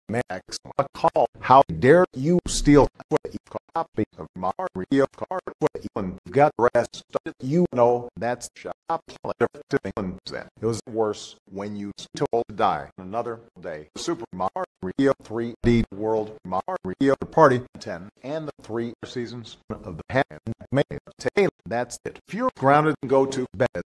Max a call. How dare you steal a copy of Mario Kart? When you got rest, you know that's shop. It was worse when you told to die another day. Super Mario 3D World Mario Party 10 and the 3 seasons of the hand made. That's it. If you're grounded, go to bed.